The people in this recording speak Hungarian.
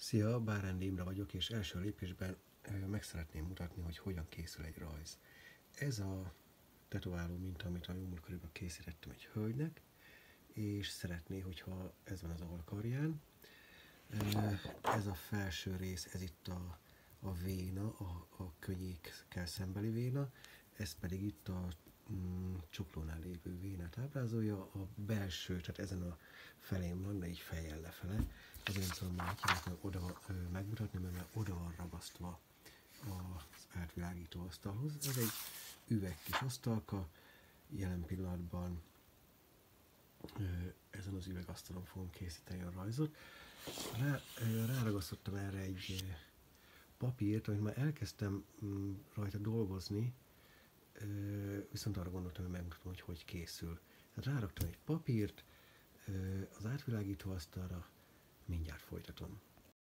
Szia, Bárándi Imre vagyok, és első lépésben meg szeretném mutatni, hogy hogyan készül egy rajz. Ez a tetováló minta, amit a jó múltkoriban készítettem egy hölgynek, és szeretné, hogyha ez van az alkarján. Ez a felső rész, ez itt a véna, a könnyékkel szembeli véna, ez pedig itt a csuklónál lévő vénát ábrázolja, a belső, tehát ezen a felén van, de így fejjel lefele. Azért nem tudom már oda megmutatni, mert már oda van ragasztva az átvilágító asztalhoz. Ez egy üveg kis asztalka, jelen pillanatban ezen az üvegasztalon fogom készíteni a rajzot. Ráragasztottam erre egy papírt, amit már elkezdtem rajta dolgozni, viszont arra gondoltam, hogy megmutatom, hogy hogy készül. Tehát ráraktam egy papírt az átvilágító asztalra, mindjárt folytatom.